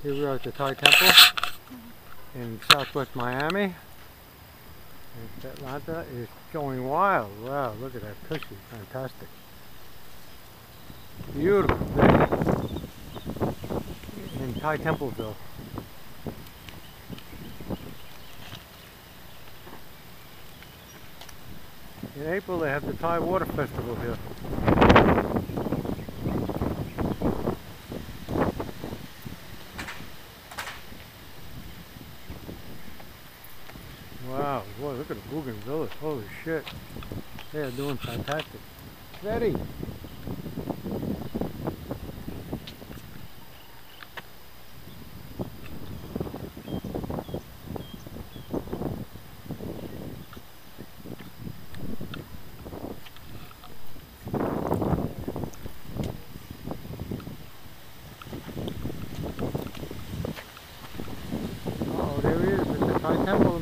Here we are at the Thai Temple in southwest Miami. And Atlanta is going wild. Wow, look at that tushy, fantastic. Beautiful day in Thai Templeville. In April they have the Thai Water Festival here. Wow, boy, look at the bougainvillea. Holy shit. They are doing fantastic. Ready. Oh, there he is at the Thai Temple.